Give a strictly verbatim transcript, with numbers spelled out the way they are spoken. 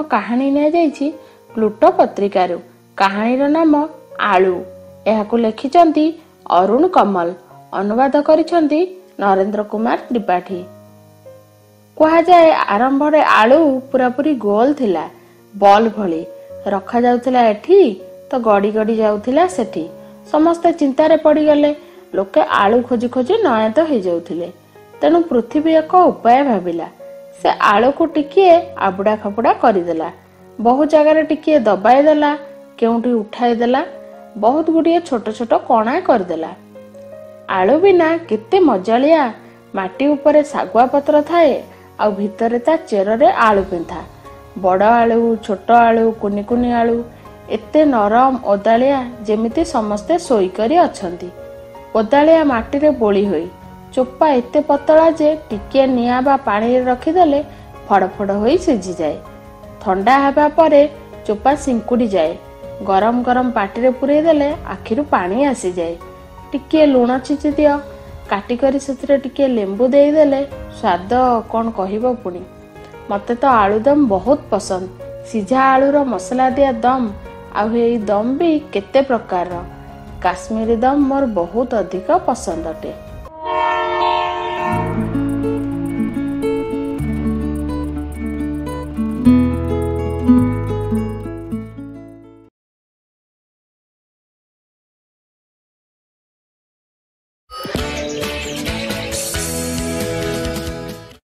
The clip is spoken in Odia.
କାହାଣୀ ନିଆଯାଇଛି ପ୍ଲୁଟୋ ପତ୍ରିକାରୁ। କାହାଣୀର ନାମ ଆଳୁ। ଏହାକୁ ଲେଖିଛନ୍ତି ଅରୁଣ କମଲ, ଅନୁବାଦ କରିଛନ୍ତି ନରେନ୍ଦ୍ର କୁମାର ତ୍ରିପାଠୀ। କୁହାଯାଏ ଆରମ୍ଭରେ ଆଳୁ ପୁରାପୁରି ଗୋଲ ଥିଲା, ବଲ୍ ଭଳି ରଖାଯାଉଥିଲା ଏଠି ତ ଗଡ଼ି ଗଡ଼ି ଯାଉଥିଲା ସେଠି। ସମସ୍ତେ ଚିନ୍ତାରେ ପଡ଼ିଗଲେ। ଲୋକେ ଆଳୁ ଖୋଜି ଖୋଜି ନୟାନ୍ତ ହେଇଯାଉଥିଲେ। ତେଣୁ ପୃଥିବୀ ଏକ ଉପାୟ ଭାବିଲା। ସେ ଆଳୁକୁ ଟିକିଏ ଆବୁଡ଼ା ଖାବୁଡ଼ା କରିଦେଲା, ବହୁ ଜାଗାରେ ଟିକିଏ ଦବାଇ ଦେଲା, କେଉଁଠି ଉଠାଇ ଦେଲା, ବହୁତ ଗୁଡ଼ିଏ ଛୋଟ ଛୋଟ କଣା କରିଦେଲା। ଆଳୁ ବିନା କେତେ ମଜାଳିଆ! ମାଟି ଉପରେ ଶାଗୁଆ ପତ୍ର ଥାଏ, ଆଉ ଭିତରେ ତା ଚେରରେ ଆଳୁ ପେନ୍ଥା। ବଡ଼ ଆଳୁ, ଛୋଟ ଆଳୁ, କୁନି କୁନି ଆଳୁ, ଏତେ ନରମ ଓଦାଳିଆ ଯେମିତି ସମସ୍ତେ ଶୋଇକରି ଅଛନ୍ତି। ଓଦାଳିଆ ମାଟିରେ ବୋଳି ହୋଇ ଚୋପା ଏତେ ପତଳା ଯେ ଟିକିଏ ନିଆଁ ବା ପାଣିରେ ରଖିଦେଲେ ଫଡ଼ ଫଡ଼ ହୋଇ ସିଝିଯାଏ। ଥଣ୍ଡା ହେବା ପରେ ଚୋପା ସିଙ୍କୁଡ଼ି ଯାଏ। ଗରମ ଗରମ ପାଟିରେ ପୂରେଇ ଦେଲେ ଆଖିରୁ ପାଣି ଆସିଯାଏ। ଟିକିଏ ଲୁଣ ଛିଞ୍ଚି ଦିଅ, କାଟିକରି ସେଥିରେ ଟିକିଏ ଲେମ୍ବୁ ଦେଇଦେଲେ ସ୍ୱାଦ କ'ଣ କହିବ ପୁଣି। ମୋତେ ତ ଆଳୁଦମ୍ ବହୁତ ପସନ୍ଦ। ସିଝା ଆଳୁର ମସଲା ଦିଆ ଦମ୍, ଆଉ ଏଇ ଦମ୍ ବି କେତେ ପ୍ରକାରର। କାଶ୍ମୀରୀ ଦମ୍ ମୋର ବହୁତ ଅଧିକ ପସନ୍ଦ ଅଟେ।